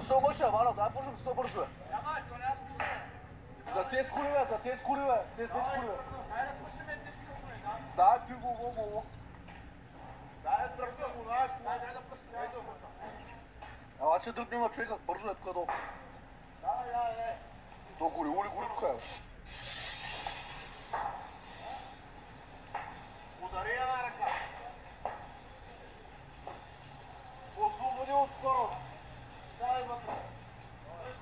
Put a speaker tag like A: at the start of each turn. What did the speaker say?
A: Să mă așa, mă rog, dar pur și simplu să bărzu. За тези кулеве, за тези кулеве, тези кулеве.
B: Хайде да спушиме тежки кулеве, да?
A: Да, пиво.
B: Дай да тръгнем, дай да пъстим.
A: Ела, че дръпнем на човека, бързо е тук долу.
B: Дай.
A: То гори тук е.